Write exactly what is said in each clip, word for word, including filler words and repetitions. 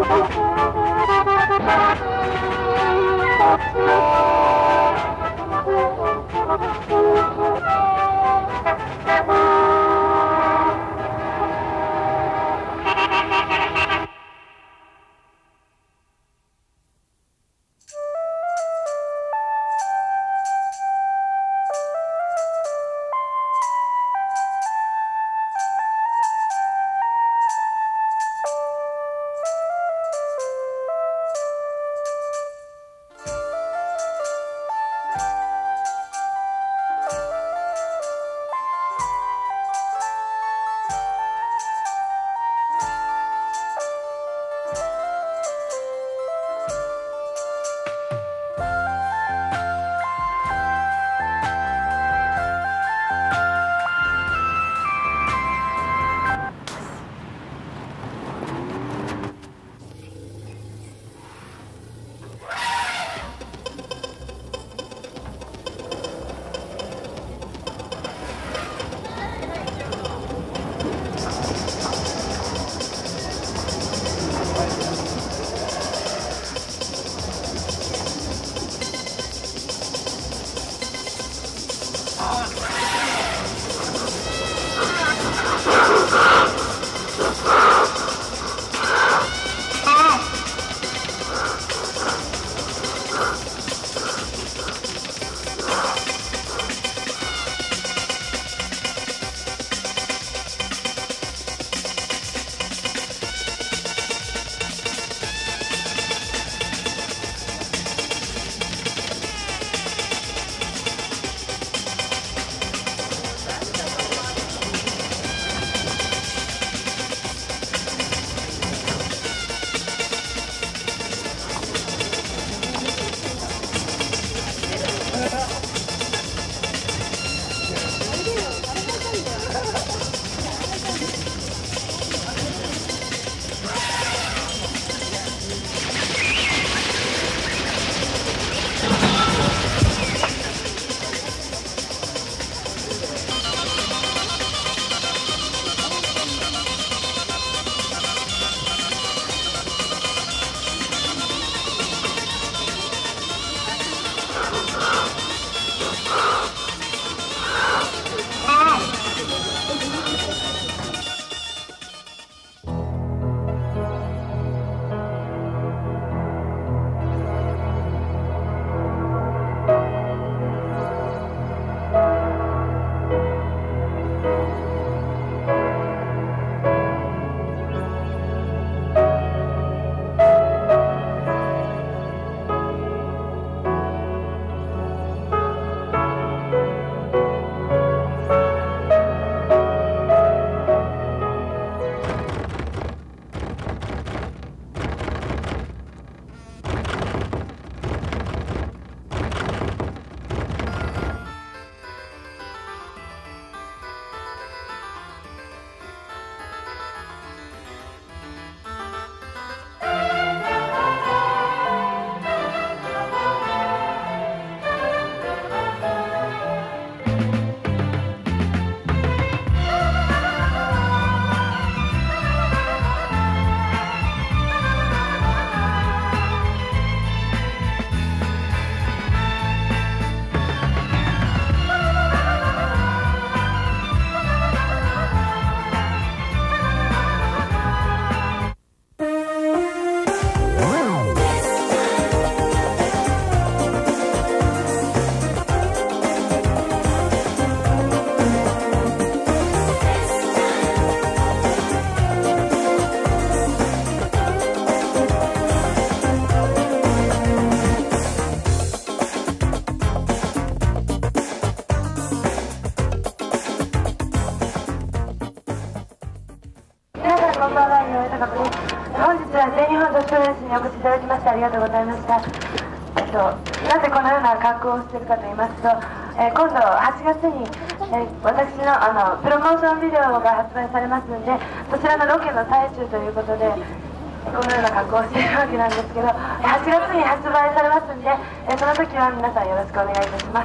こんばんは、井上貴子です。本日は全日本女子プロレスにお越しいただきましてありがとうございました。えっと、なぜこのような格好をしているかと言いますと、えー、今度はちがつに、えー、私のあのプロモーションビデオが発売されますので、そちらのロケの最中ということで、このような格好をしているわけなんですけど、はちがつに発売されますので、えー、その時は皆さんよろしくお願いいたします。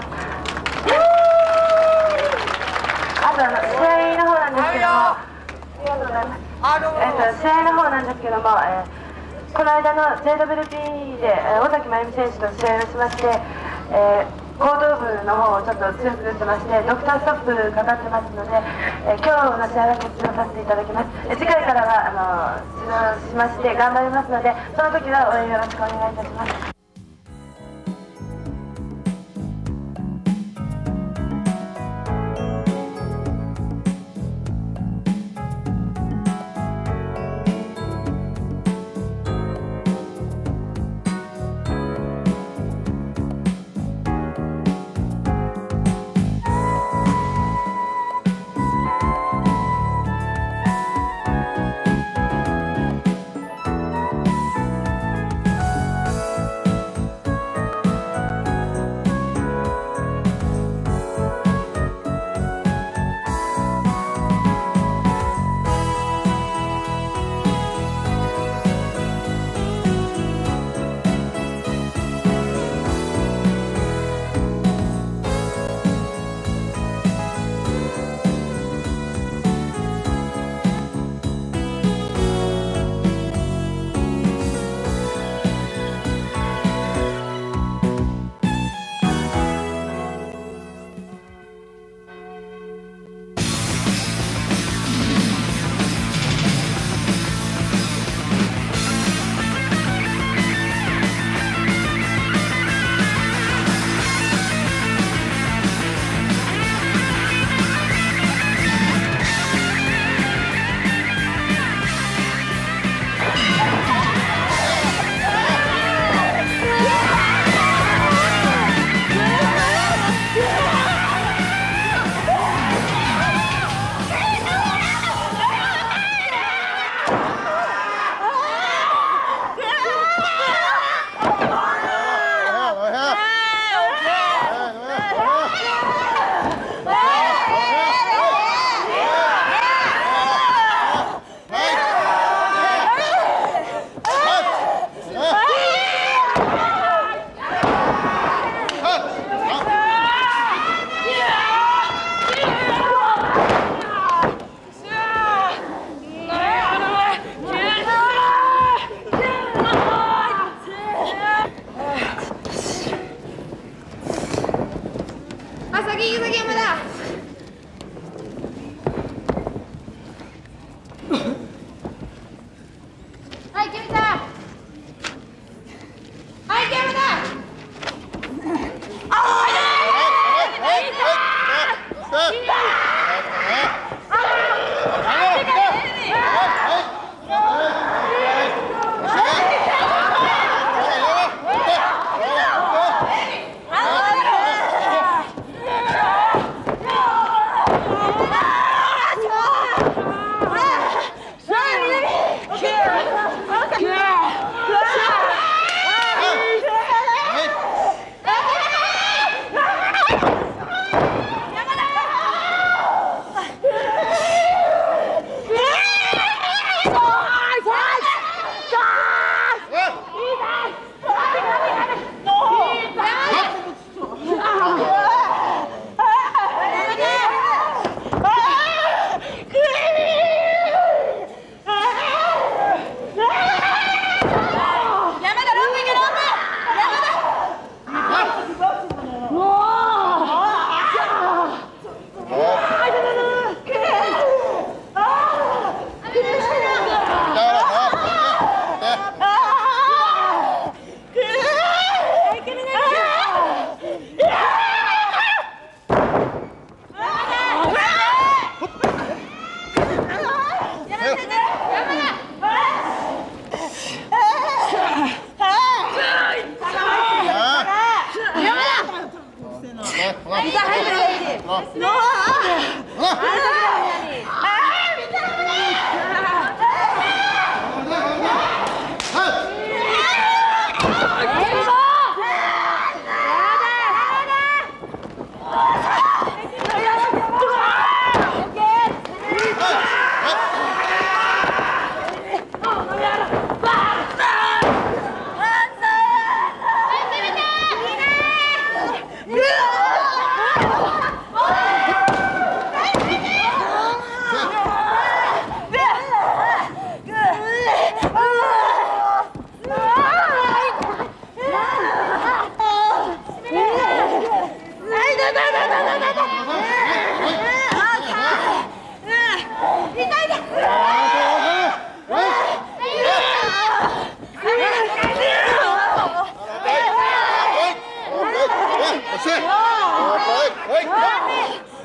あとあの試合の方なんですけども、ありがとうございます。えっと試合の方なんですけども、えー、 この間の ジェイダブリューピー で尾崎真由美選手と試合をしまして、えー、後頭部の方をちょっと強く打ってまして、ドクターストップかかってますので、えー、今日の試合は欠場させていただきます。えー、次回からはあの出場しまして頑張りますので、その時は応援よろしくお願いいたします。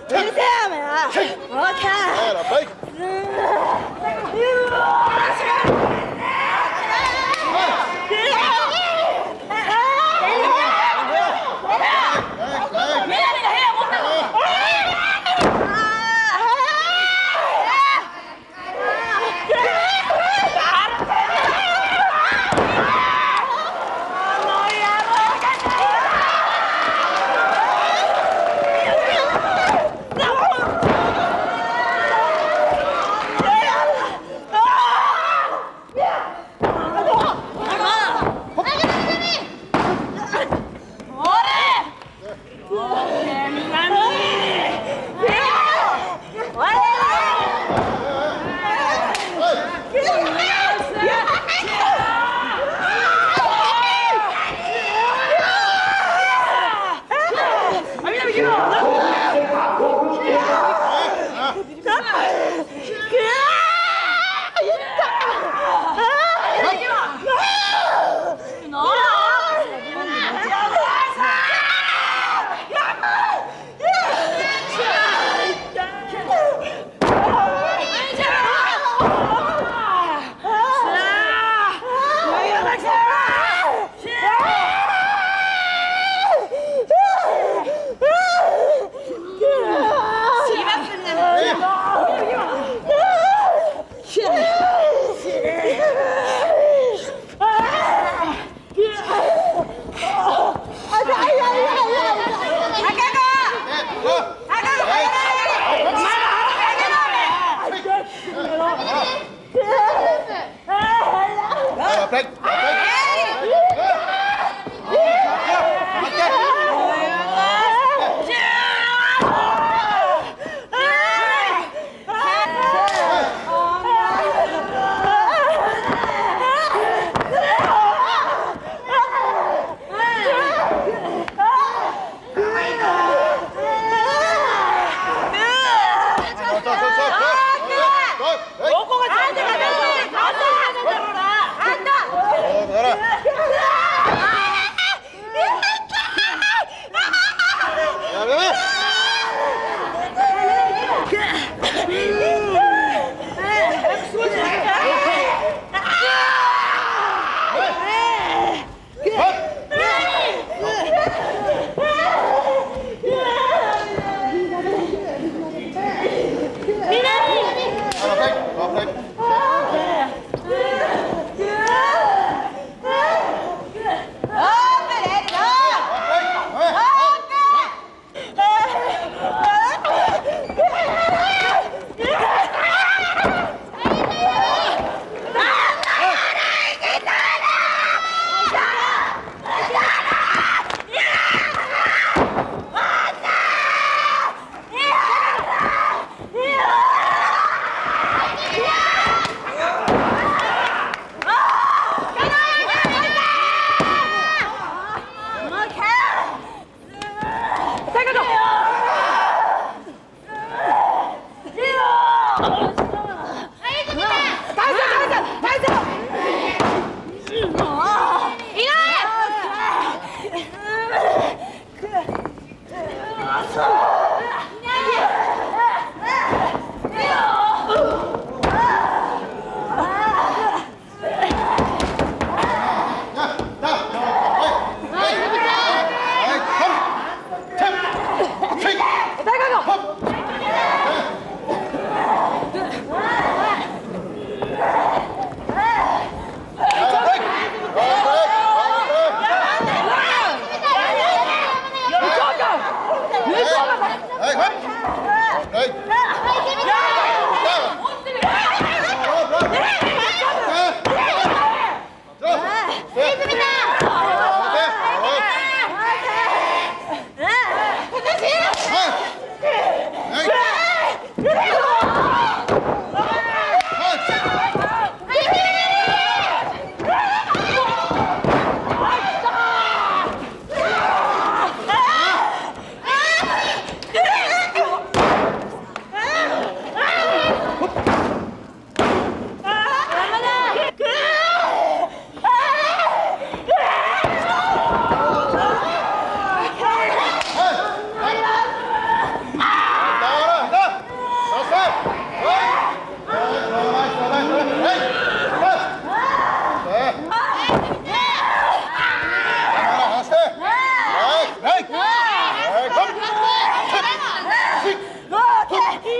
Hey!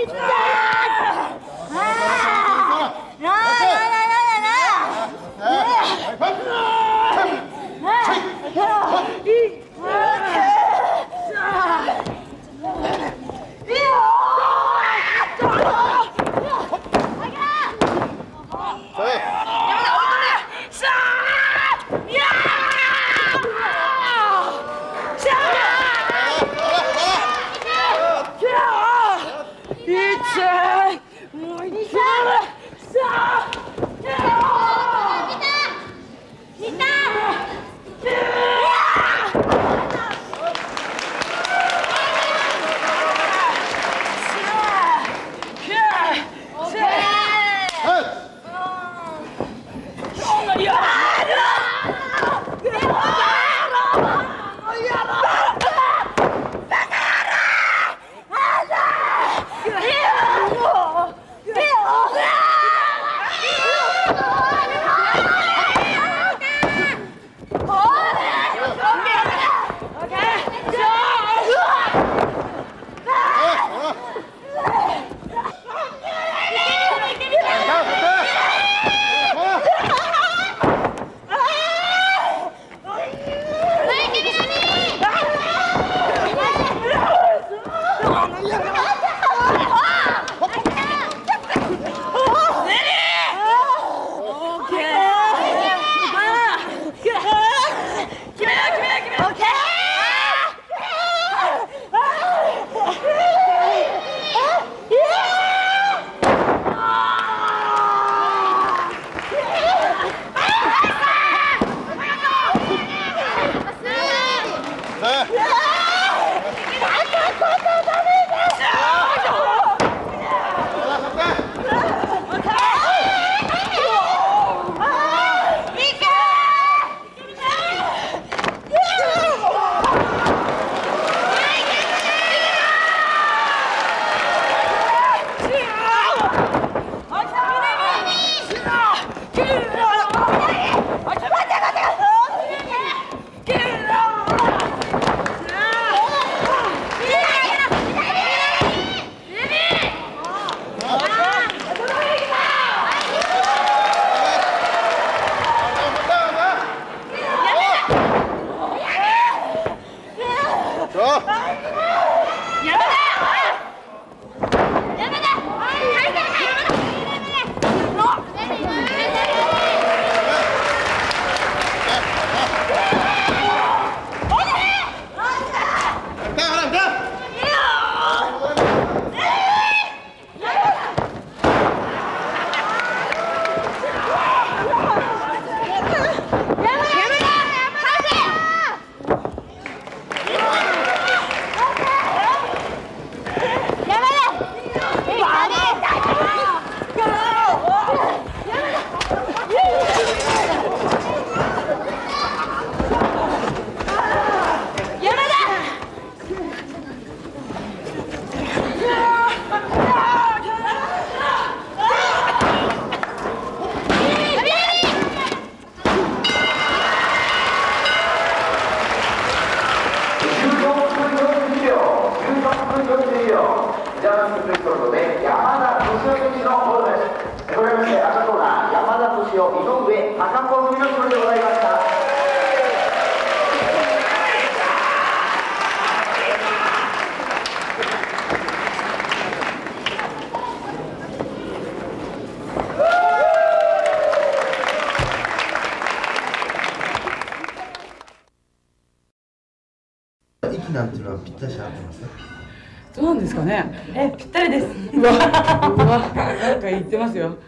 息なんていうのはぴったし合ってますか？ どうなんですかね。 え、ぴったりです。 うわ、うわ、なんか言ってますよ。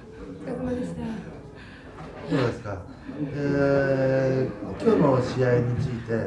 そうですか。えー、今日の試合について、はい、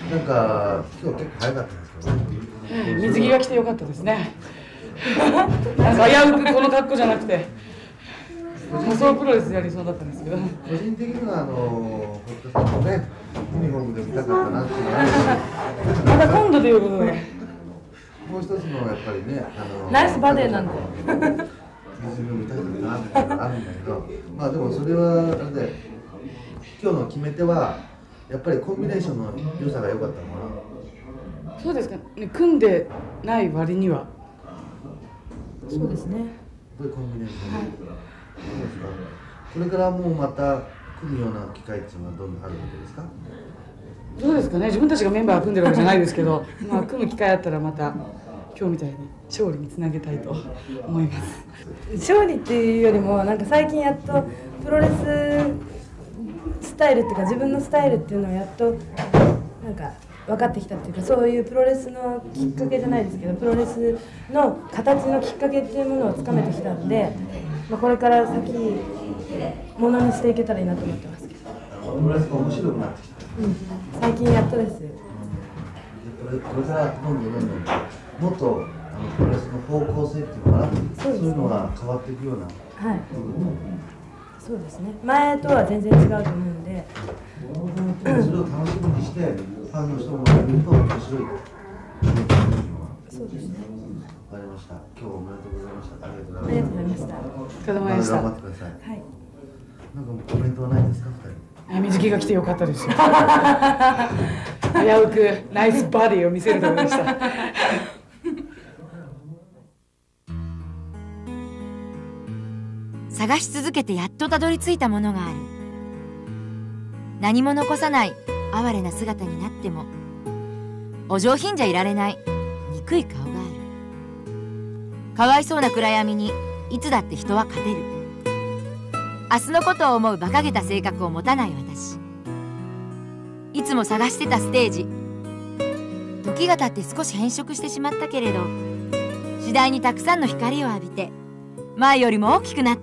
なんか今日結構早かったんですけどね。 水着が来てよかったですね。なんか危うくこの格好じゃなくて、仮想プロレスやりそうだったんですけど。 個人的にはあの堀田さんのねユニフォームで見たかったなっていうのがあるんで。 また今度ということで。 もう一つのやっぱりね、あのナイスバデーなんで。 水着を見たかったなっていうのがあるんだけど、まあでもそれはあれで今日の決め手はやっぱりコンビネーションの良さが良かったのかな。 そうですかね、組んでない割には。 そうですね。 これコンビネーション、はい、どうですか。これからもうまた組むような機会っていうのはどんどんあるわけですか。 どうですかね、自分たちがメンバー組んでるわけじゃないですけど、まあ組む機会あったらまた今日みたいに勝利につなげたいと思います。 勝利っていうよりも、なんか最近やっとプロレススタイルっていうか、自分のスタイルっていうのをやっとなんか分かってきたっていうか、そういうプロレスのきっかけじゃないですけど、プロレスの形のきっかけっていうものをつかめてきたんで、まあ、これから先ものにしていけたらいいなと思ってますけど。 プロレスが面白くなってきた。 うん、最近やっとです。 これこれからどんどんどんどんもっとあのプロレスの方向性っていうのかな、そういうのが変わっていくような。はい。 そうですね。前とは全然違うと思うんで。 それを楽しみにして、ファンの人も見ると面白い。 そうですね。 わかりました。今日はおめでとうございました。ありがとうありがとうございました。 お疲れ様でした。 頑張ってください。 はい。 なんかもうコメントはないですか、二人。 水木が来てよかったですよ。危うくナイスバディを見せるところでした。 探し続けてやっとたどり着いたものがある。何も残さない哀れな姿になっても、お上品じゃいられない憎い顔がある。かわいそうな暗闇にいつだって人は勝てる。明日のことを思う馬鹿げた性格を持たない私。いつも探してたステージ、時が経って少し変色してしまったけれど、次第にたくさんの光を浴びて前よりも大きくなった。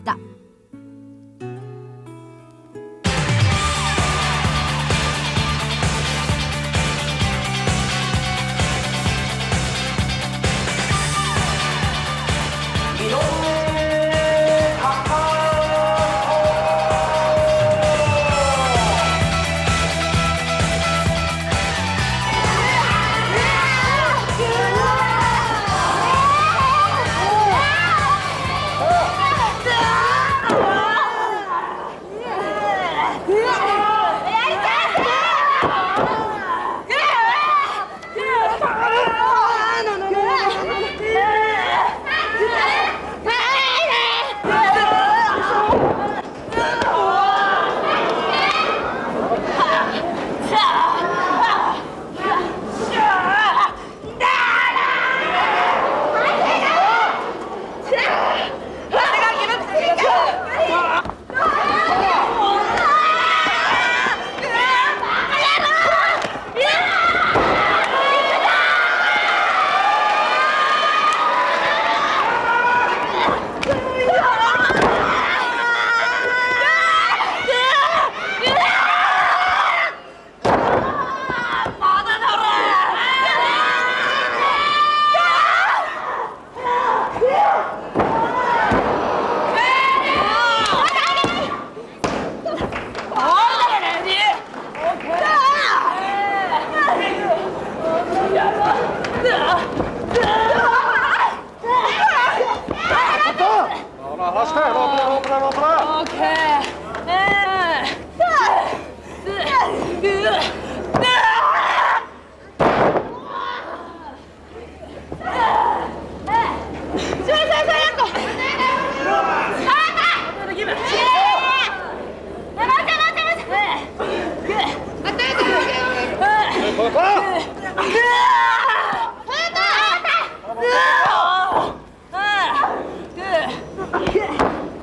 Yeah.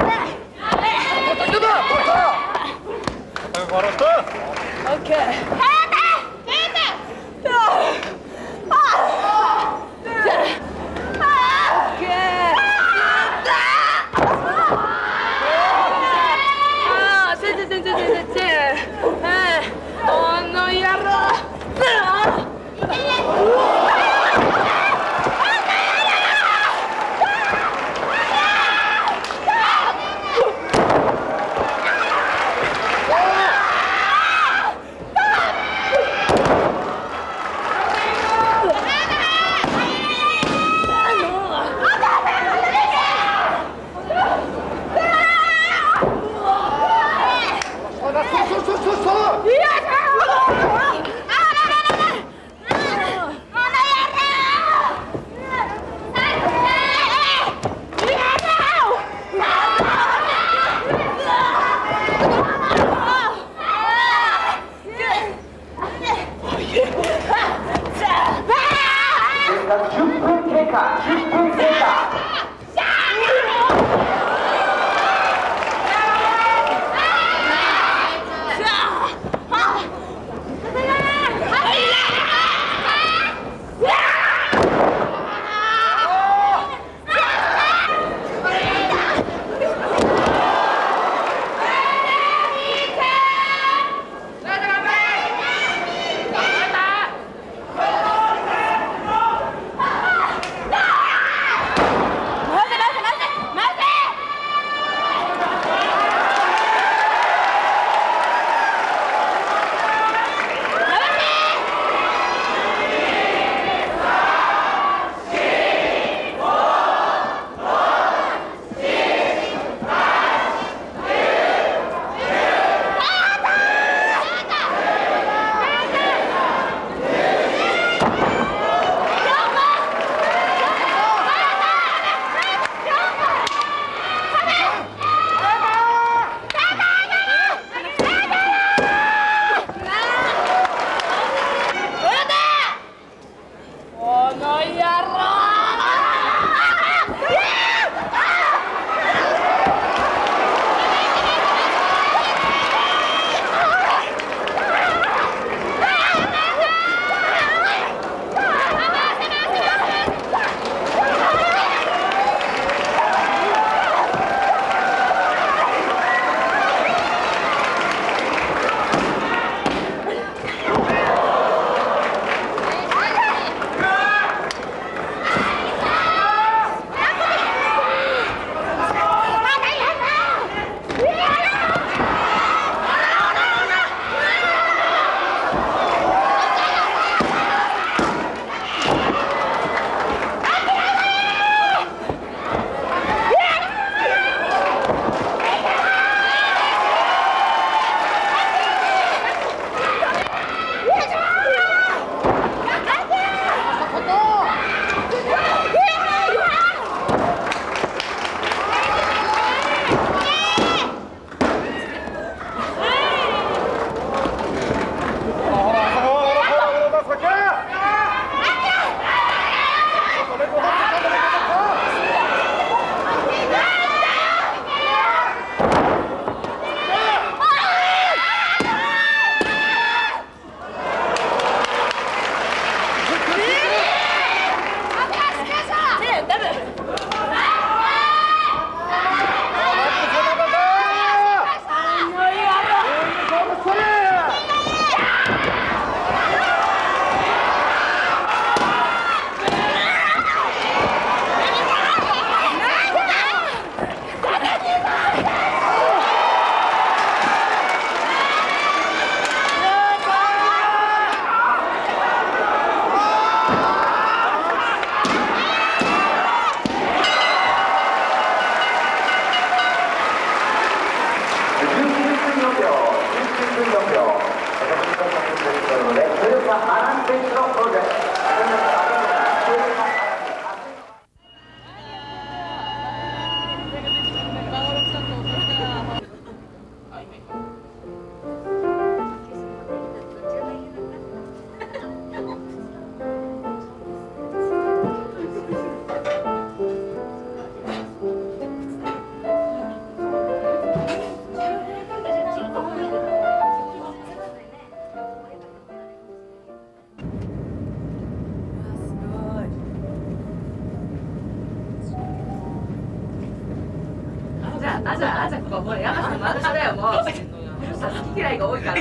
あじゃあじゃあもう山さんも私だよもう。好き嫌いが多いから。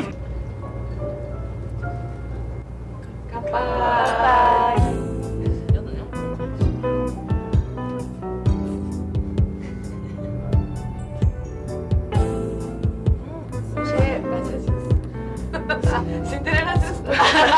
乾杯。シンデレラジュース。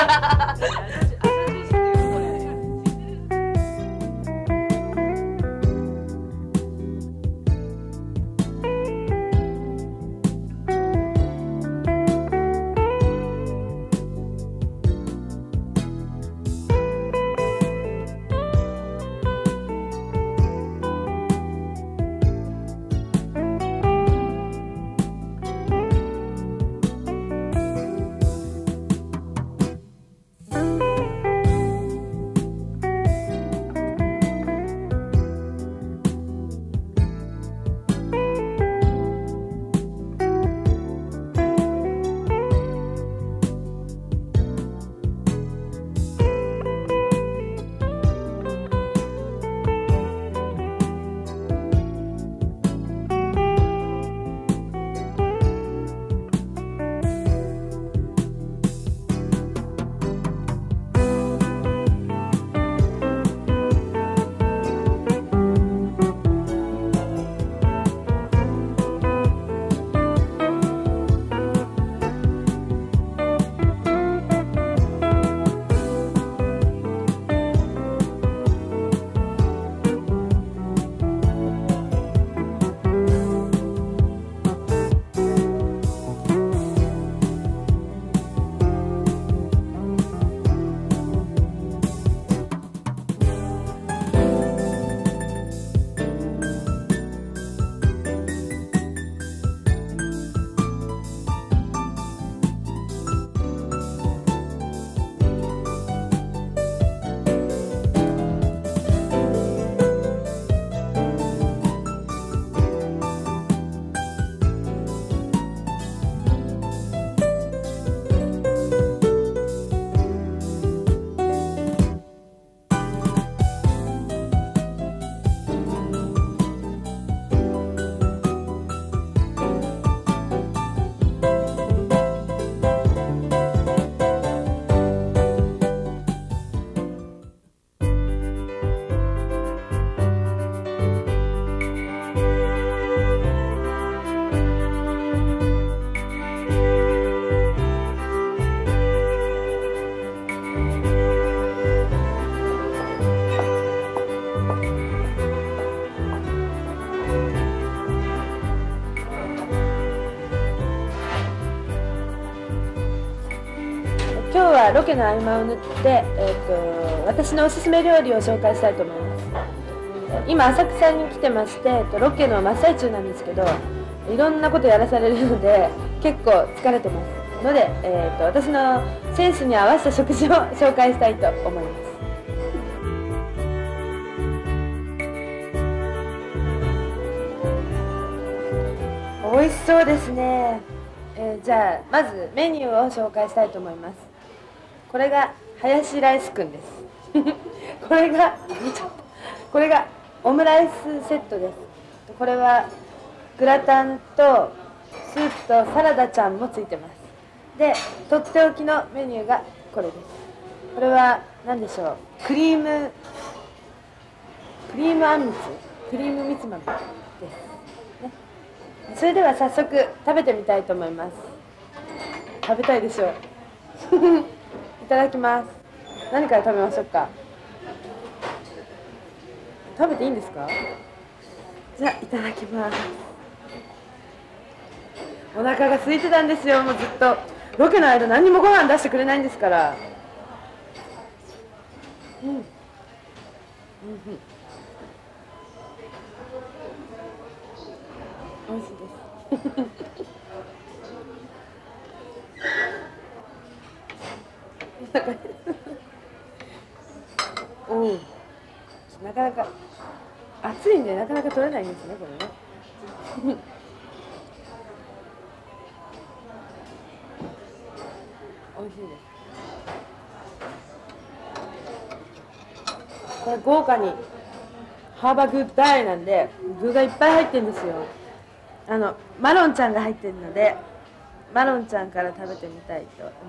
今日はロケの合間を縫って、えー、と私のおすすめ料理を紹介したいと思います。今浅草に来てまして、えっとロケの真っ最中なんですけど、いろんなことやらされるので結構疲れてますので、えー、と私のセンスに合わせた食事を紹介したいと思います。美味しそうですね。えー、じゃあまずメニューを紹介したいと思います。これがハヤシライスくんですこれがこれがオムライスセットです。これはグラタンとスープとサラダちゃんもついてます。でとっておきのメニューがこれです。これは何でしょう、クリームクリームあんみつクリームみつ豆です、ね、それでは早速食べてみたいと思います。食べたいでしょういただきます。何から食べましょうか。食べていいんですか。じゃあいただきます。お腹が空いてたんですよ。もうずっとロケの間何にもご飯出してくれないんですから。うん、うん、うん、美味しいですおお、なかなか暑いんでなかなか取れないんですね、これね美味しいです。これ豪華にハーバーグッダイなんで具がいっぱい入ってるんですよ。 あのマロンちゃんが入ってるので、マロンちゃんから食べてみたいと思い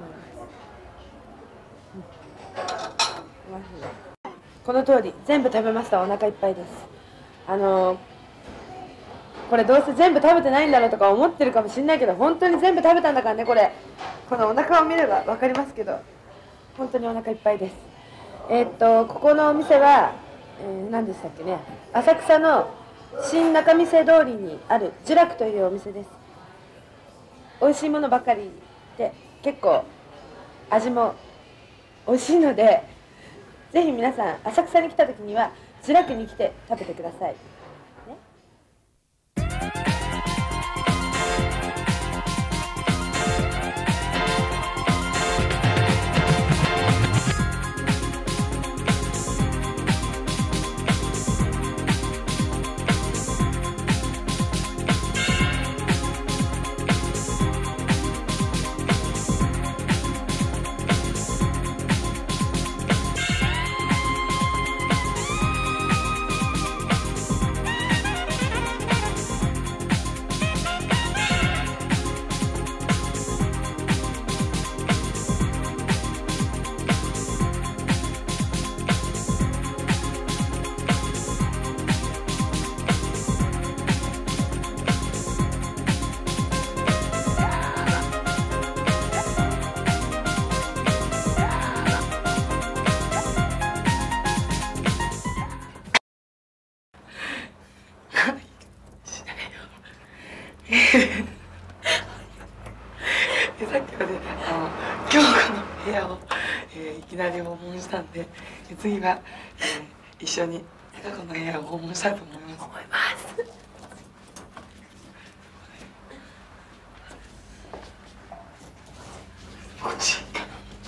ます、うん、この通り全部食べました。お腹いっぱいです。あのー、これどうせ全部食べてないんだろうとか思ってるかもしれないけど、本当に全部食べたんだからね。これこのお腹を見れば分かりますけど、本当にお腹いっぱいです。えー、っとここのお店は、えー、何でしたっけね、浅草の新仲見世通りにあるジュラクというお店です。美味しいものばかりで、結構味も美味しいので、ぜひ皆さん浅草に来た時にはジュラクに来て食べてください。 さっきまであの京子の部屋を、えー、いきなり訪問したんで、次は、えー、一緒に京子の部屋を訪問したいと思います。思います。こっちかな。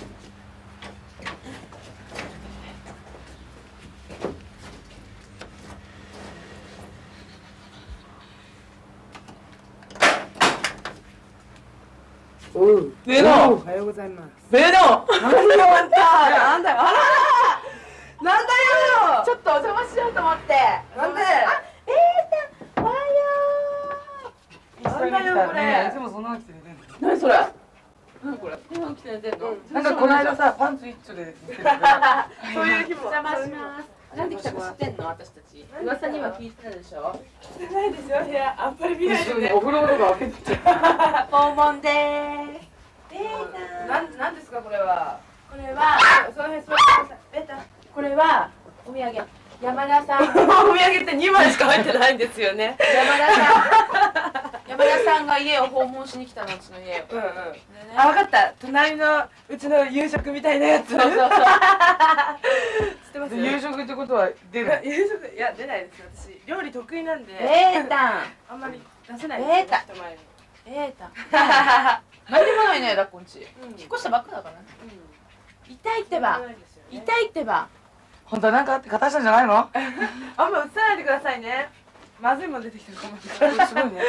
ベノ、おはようございます。ベノ、何があった。なんだよ、あらら。なんだよ。ちょっとお邪魔しようと思って。なんで。あ、えーた、おはよう。なんだよこれ。いつもそんなの着て寝てんの。何それ。何これ。そんなの着て寝てんの。なんかこの間さ、パンツ一丁で。そういう日も。お邪魔します。なんで来たか知ってんの、私たち。噂には聞いてたでしょ。聞いてないですよ、部屋。あんまり見ないでね。お風呂とか開けてた。訪問でーす。なん、なんですかこれは。これは、その辺座ってください。ベータ。これはお土産。山田さん。お土産ってにまいしか入ってないんですよね。山田さん。山田さんが家を訪問しに来たの、うちの家を。うんうん。あ、分かった。隣のうちの夕食みたいなやつ。そうそうそう。知ってます？夕食ってことは出ない。夕食、いや出ないです。私料理得意なんで。ベータン。あんまり出せない。ベータン。人前に。ベータン。何にもないね、だっこんち。引っ越したばっかだからね。痛いってば。痛いってば。本当は何かあって片したんじゃないの？あんま映さないでくださいね。まずいもん出てきてるかもしれない。すごいね。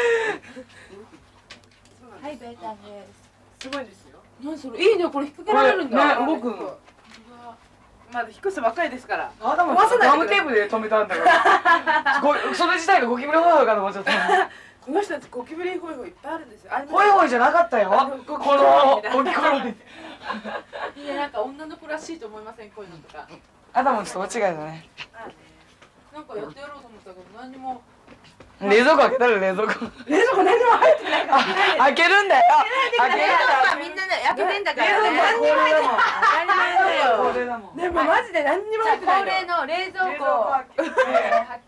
はい、ベータンです。すごいですよ。何それ、いいね、これ引っ掛けられるんだ。ね、動く。まだ引っ越したばっかりですから。あ、でもガムテープで止めたんだから。それ自体がゴキブリホイホイかと思っちゃった。この人たちゴキブリホイホイいっぱいあるんですよ。ホイホイじゃなかったよ。このゴキコロリ。いや、なんか女の子らしいと思いません、こういうのとか。あたもちょっと大違いだね。なんかやってやろうと思ったけど、何にも。冷蔵庫開けたら冷蔵庫。冷蔵庫何も入ってないから。開けるんだよ。開けるんだよ。みんなで開けてんだからね。冷蔵庫何にも入ってない。当たり前だよ。恒例だもん。でもマジで何にも入ってない。恒例の冷蔵庫発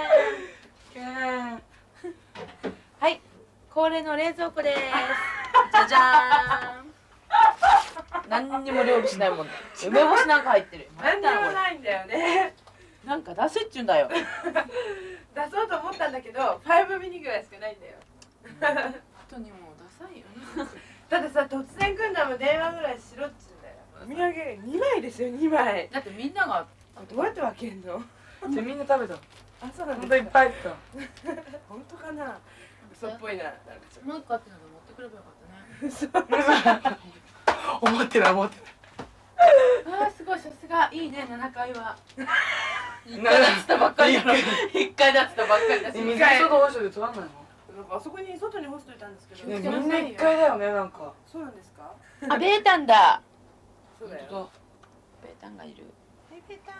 見。はい、恒例の冷蔵庫です。じゃじゃーん。何にも料理しないもんね。梅干しなんか入ってる。何にもないんだよね。なんか出せっちゅうんだよ。出そうと思ったんだけど、ファイブミニぐらいしかないんだよ。人にもダサいよね。だってさ、突然来んだもん、電話ぐらいしろっちゅうんだよ。お土産にまいですよ、にまい。だってみんながどうやって分けんの？じゃみんな食べた。あ、そうなんだ。ほんといっぱい入った。本当かな。嘘っぽいな。もう一個あってので持ってくればよかったね。嘘。思ってない思ってない。あーすごい、さすがいいね、ななかいは。一回だっつったばっかりだろ。一回だっつったばっかりだし。水とどうしようで取らないの？ なんかあそこに外に干しといたんですけど。 ね、みんな一回だよね、なんか。 そうなんですか？ あ、ベータンだ。 そうだよ。 ベータンがいる。 はい、ペタン。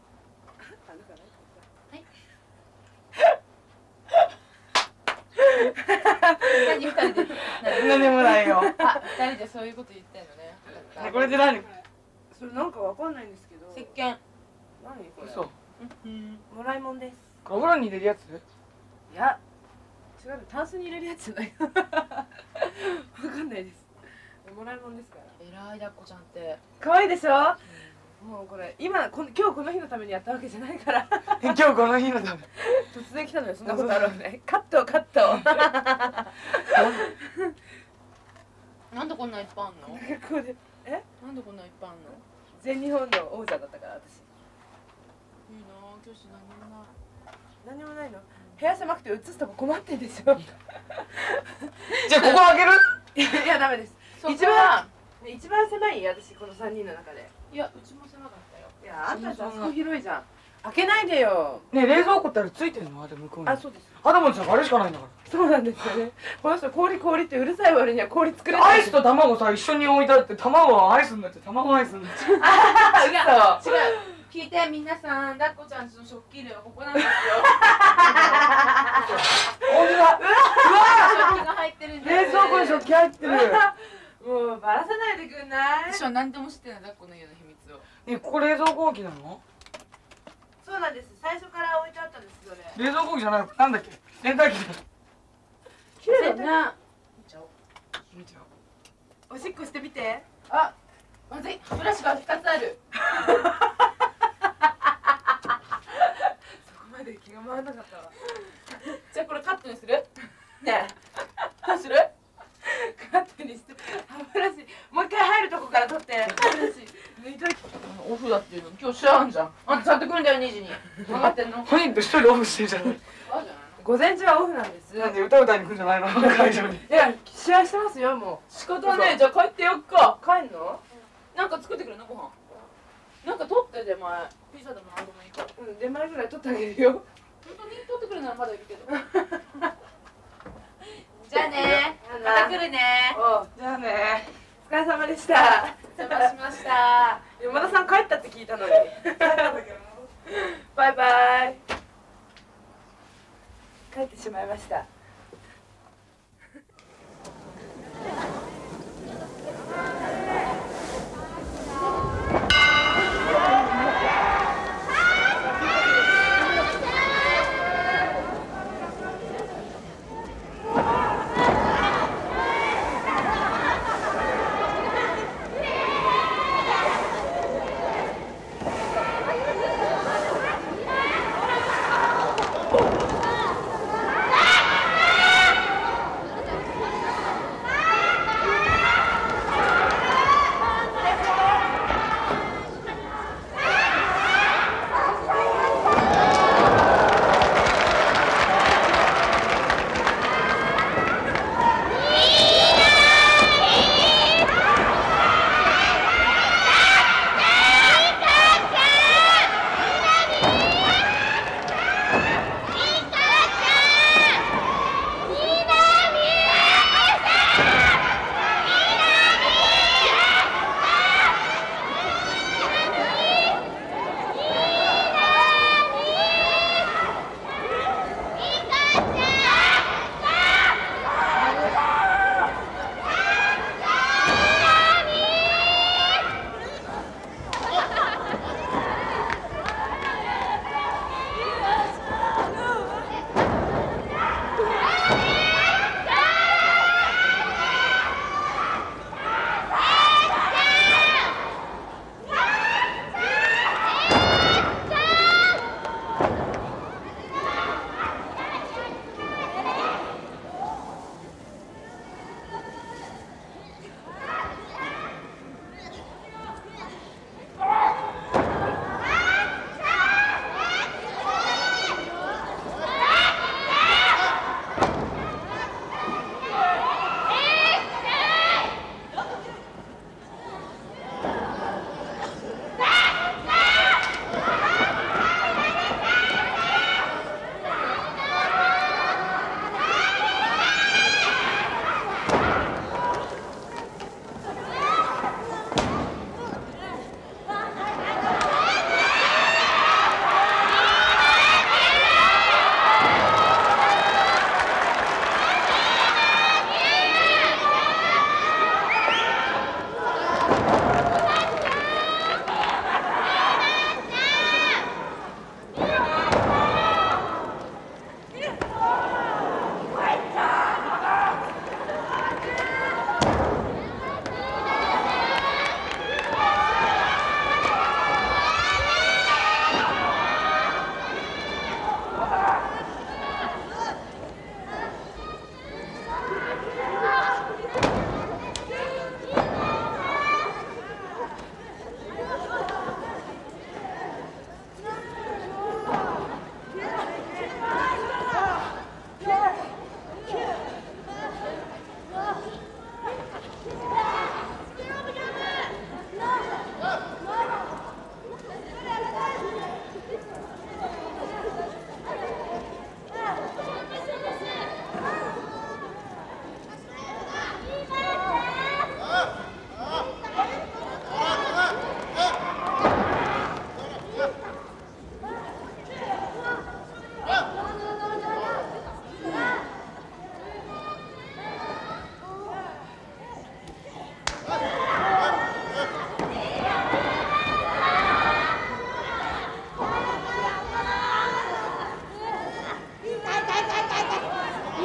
何二人で。 何でもないよ。 あ、二人でそういうこと言ってんのね。 これで何？ それなんかわかんないんですけど。 石鹸。 何これ？ 嘘。 もらいもんです。 お風呂に入れるやつ？ いや、違う、タンスに入れるやつじゃない。わかんないです。もらいもんですから。 えらいだっこちゃんって。 可愛いでしょ？もうこれ今この今日この日のためにやったわけじゃないから。 今日この日のため。 突然来たのよ、そんなことあるわけない。カットカット。 なんでこんないっぱいあんの？ ここでえ？ なんでこんないっぱいあんの？ 全日本の王者だったから私。 いいなぁ、教師何もない。 何もないの？部屋狭くて映すとこ困ってんでしょ。 じゃあここ開ける？ いやダメです。一番一番狭い私この三人の中で。 いや、うちも狭かったよ。 いやあんたさあそこ広いじゃん。開けないでよ。 ね、冷蔵庫ってあれついてんの？あれ向こうに。 あ、そうです。 あ、でもあれしかないんだから。 そうなんですよね。この人氷氷ってうるさい割には氷作れない。 アイスと卵さ一緒に置いてあって卵はアイスになっちゃう。卵アイスになっちゃう。 そう。 違う。聞いて、皆さん、だっこちゃんちの食器類はここなんですよ。 本当だ。 食器が入ってるんです。 冷蔵庫に食器入ってる。 もうバラさないでくんない？ 私は何でも知ってるの、だっこの家の秘密を。 ね、ここ冷蔵庫機なの？ そうなんです。最初から置いてあったんですそれ。 冷蔵庫機じゃない。なんだっけ？洗濯機だ。 綺麗だね。 見ちゃおう。 見ちゃおしっこしてみて。 あ、まずい。ブラシがふたつある。 そこまで気が回らなかったわ。 じゃあこれカットにする？ねえ。どうする？ カットにして歯ブラシもう一回入るとこから取って歯ブラシ抜いといて。 オフだっていうの今日知らんじゃん。あんたちゃんと来るんだよにじに。分かってんの？ う。本人と一人でオフしてるじゃん。 あるじゃないの？ 午前中はオフなんです。 なんで歌歌いに来るんじゃないの？会場に。 いや試合してますよもう。 仕方ねえ。じゃあ帰ってよっか。 帰んの？ なんか作ってくれるのご飯。なんか取って出前。ピザでもなんでもいいから。 うん出前ぐらい取ってあげるよ。 本当に取ってくれるならまだいるけど。じゃあね。また来るね。 おうじゃあね。 お疲れ様でした。 お邪魔しました。 山田さん帰ったって聞いたのに。バイバイ。帰ってしまいました。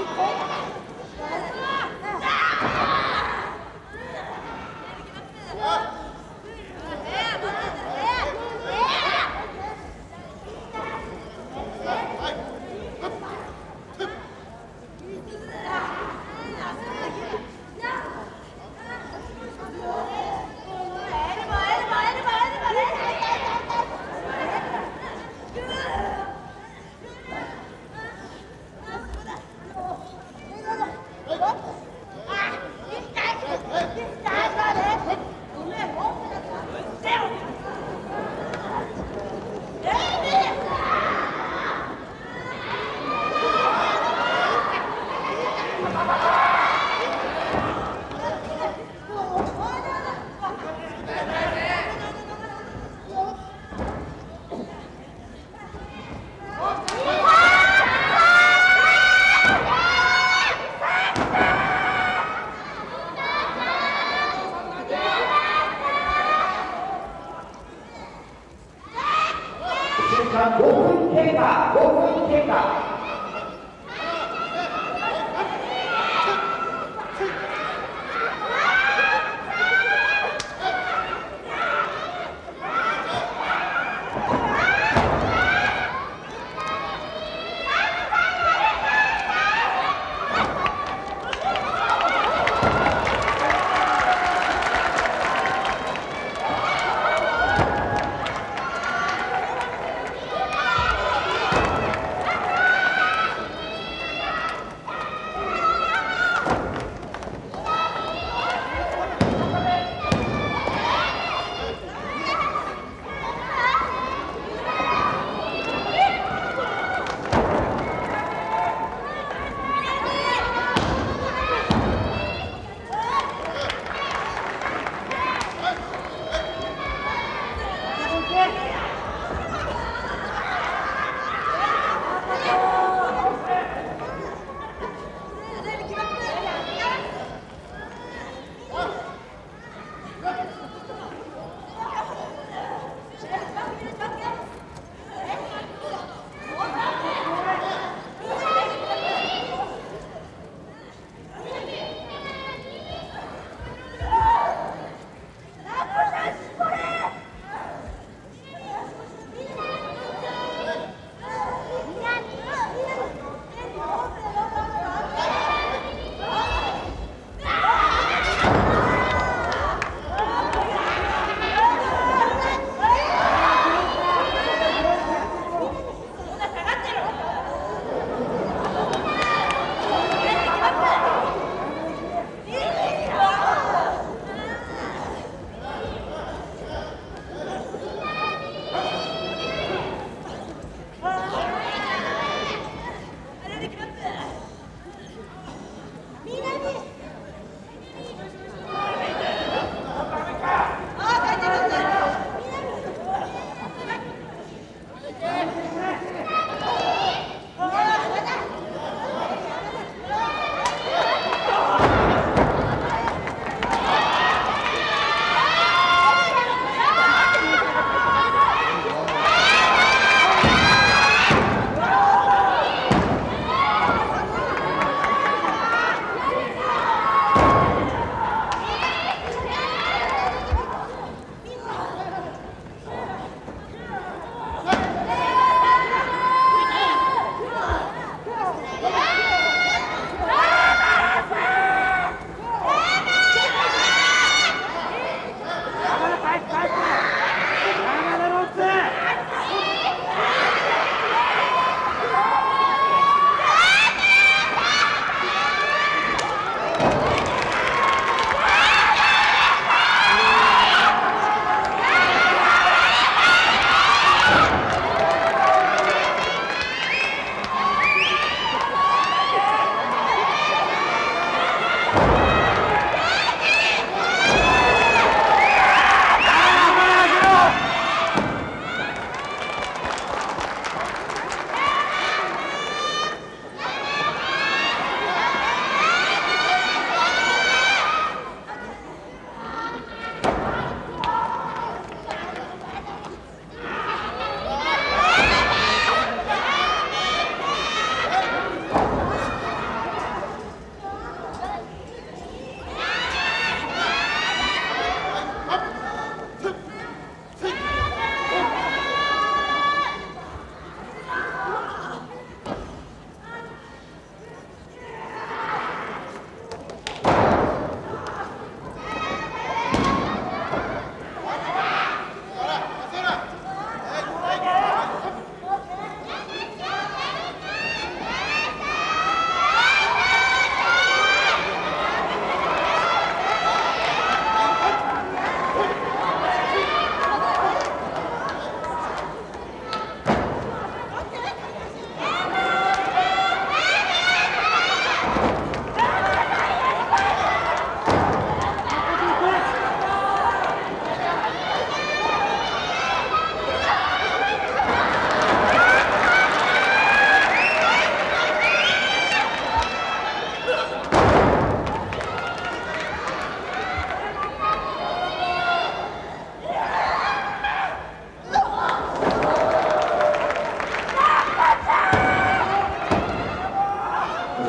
「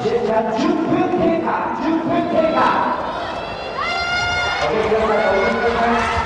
試合時間じゅっぷん経過、じゅっぷん経過。お元気ください、お元気ください。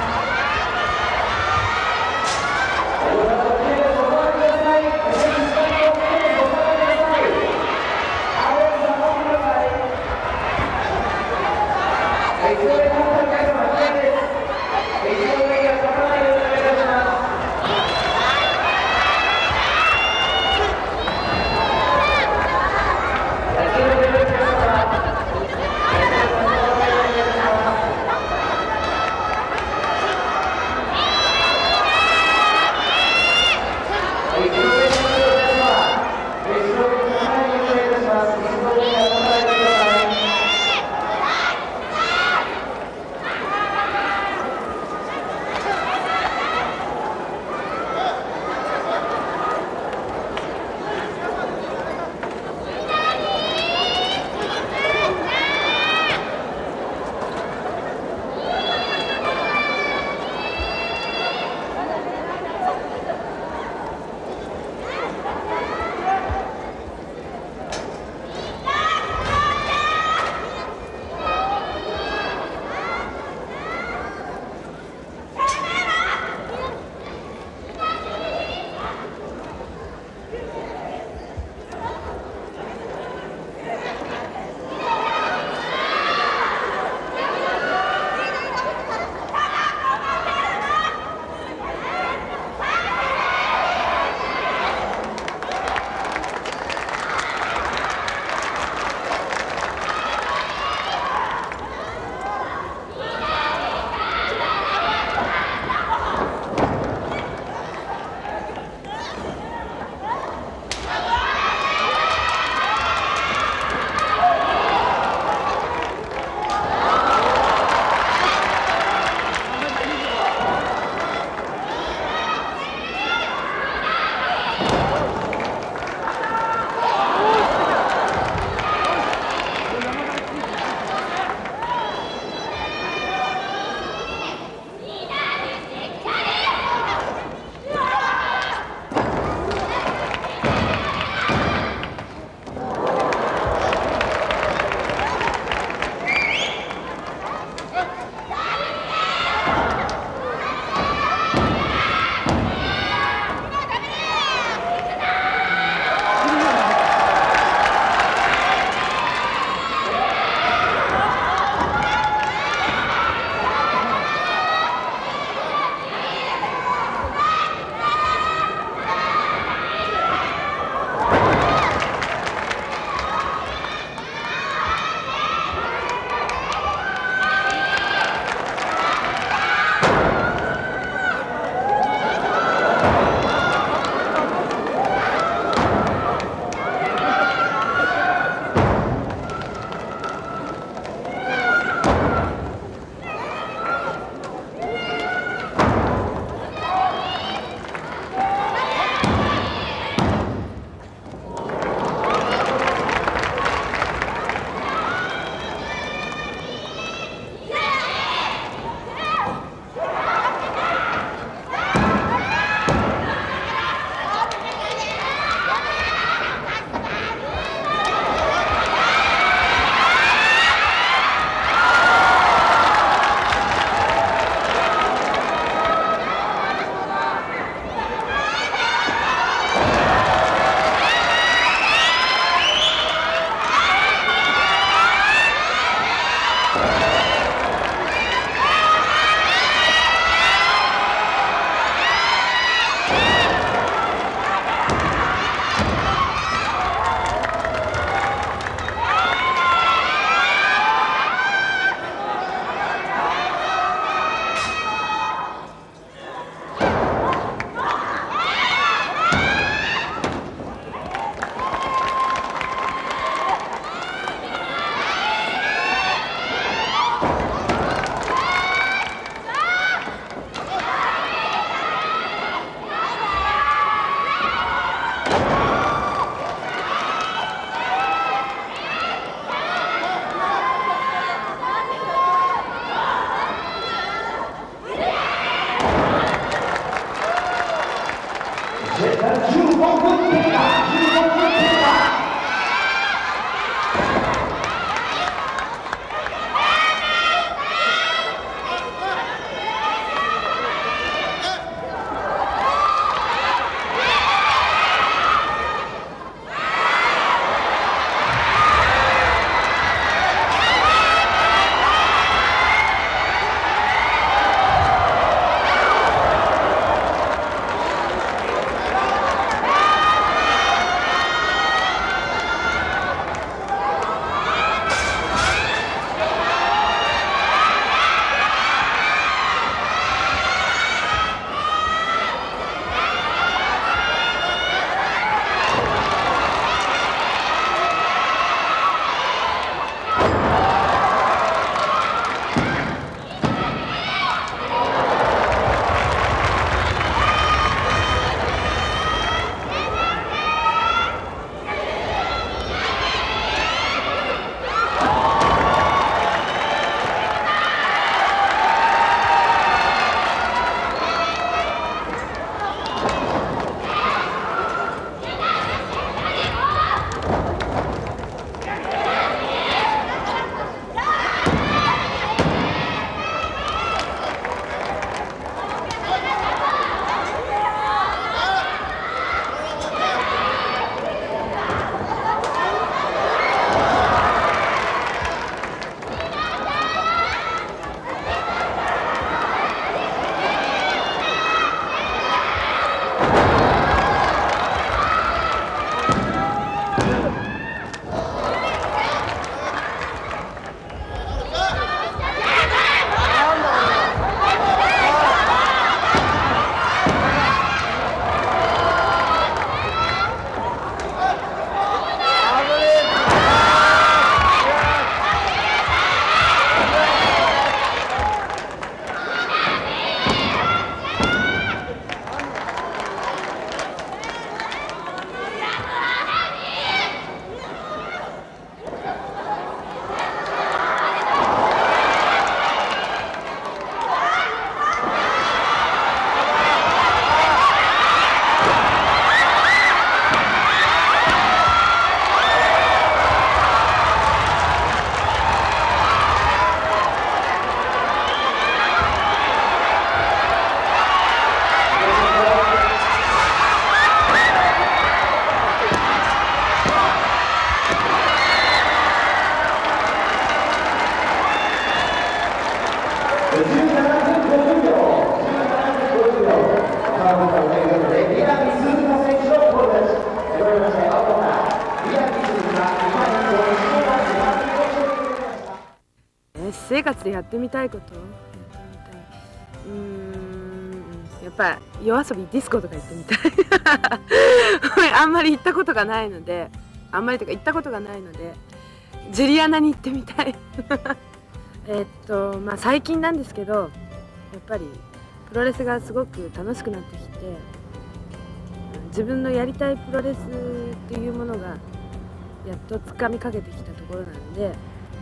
生活でやってみたいこと、やってみたい、うーん、やっぱ夜遊びディスコとか行ってみたいあんまり行ったことがないので、あんまりとか行ったことがないのでジュリアナに行ってみたいえっとまあ最近なんですけど、やっぱりプロレスがすごく楽しくなってきて、自分のやりたいプロレスっていうものがやっとつかみかけてきたところなんで、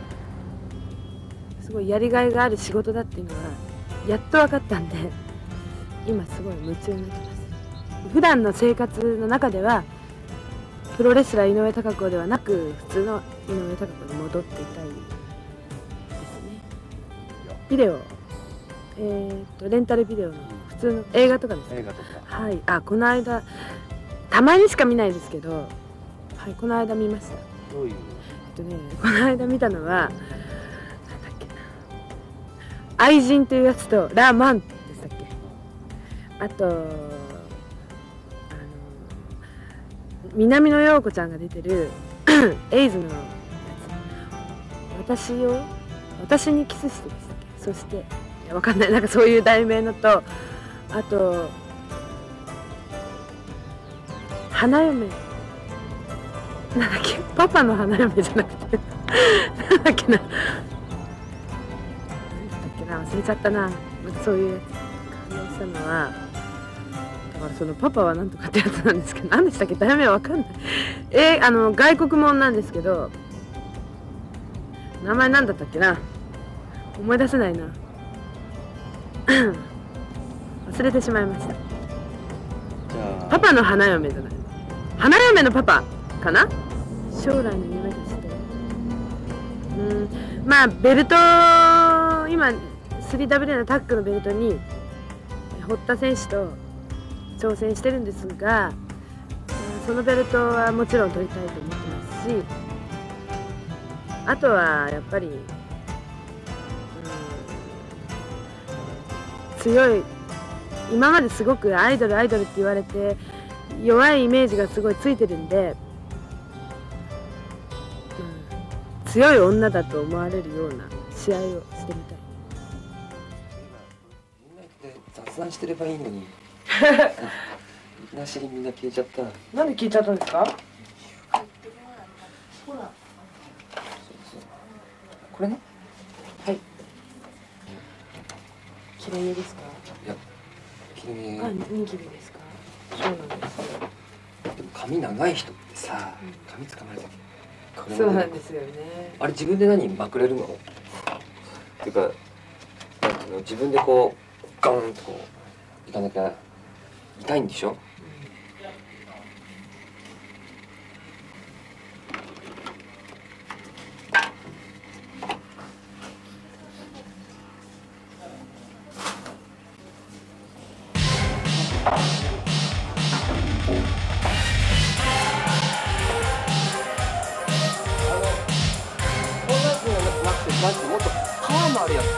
すごいやりがいがある仕事だっていうのはやっと分かったんで、今すごい夢中になってます。普段の生活の中ではプロレスラー井上貴子ではなく、普通の井上貴子に戻っていたいですね。ビデオ、えー、っとレンタルビデオの普通の映画とかですね。映画とか、はい。あ、この間たまにしか見ないですけど、はい、この間見ました。どういう？えっとね、この間見たのはなんだっけな、愛人というやつとラーマンでしたっけ。あとあの南野陽子ちゃんが出てるエイズのやつ、私を私にキスしてでしたっけ。そしていやわかんない、なんかそういう題名のと、あと花嫁、なんだっけ、パパの花嫁じゃなくてなんだっけな、なんだっけな、忘れちゃったな。そういうやつ感動したのは、だからそのパパはなんとかってやつなんですけど、何でしたっけ、題名わかんない。えー、あの外国もんなんですけど、名前なんだったっけな、思い出せないな忘れてしまいました。パパの花嫁じゃない、花嫁のパパかな。将来の夢として、うん、まあベルト、今 スリーダブリュー のタッグのベルトに堀田選手と挑戦してるんですが、そのベルトはもちろん取りたいと思ってますし、あとはやっぱり、うん、強い、今まですごくアイドルアイドルって言われて弱いイメージがすごいついてるんで、うん、強い女だと思われるような試合をしてみたい。 みんなで雑談してればいいのになしにみんな消えちゃった。 なんで消えちゃったんですか。ほら、 これね。 はい。きれいめですか。 いや、きれいめ。 あ、ニキビですか。そうなんですよ。 でも髪長い人ってさ、髪つかまれたっけ。そうなんですよね。 あれ自分で何まくれるの？っていうか、なんていうの、自分でこうガーンとこういかなきゃ痛いんでしょ？なんかもっとパワーもあるやつ。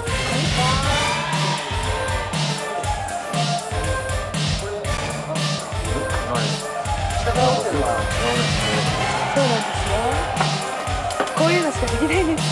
そうなんですよ。こういうのしかできないんです。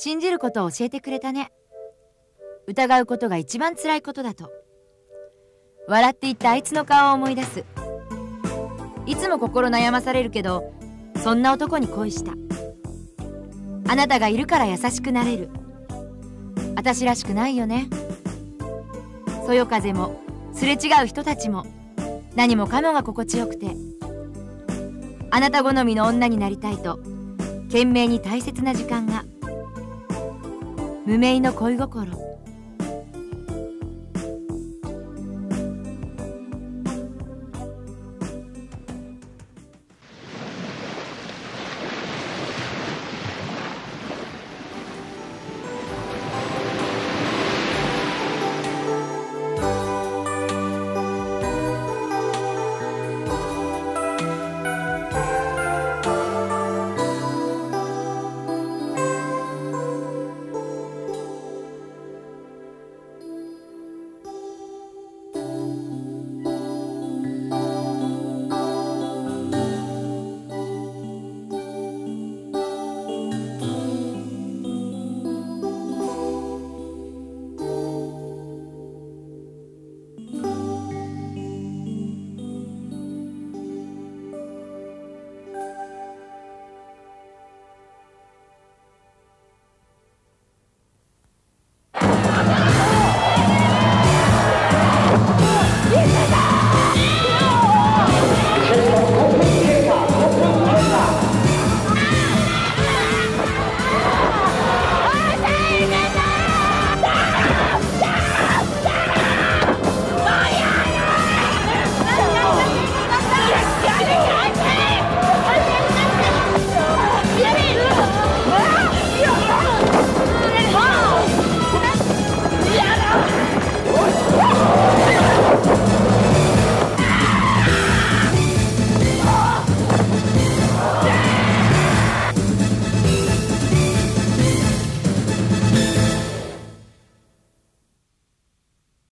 信じることを教えてくれたね。疑うことが一番辛いことだと。笑っていったあいつの顔を思い出す。いつも心悩まされるけど、そんな男に恋した。あなたがいるから優しくなれる。私らしくないよね。そよ風もすれ違う人たちも何もかもが心地よくて、あなた好みの女になりたいと懸命に大切な時間が、無名の恋心。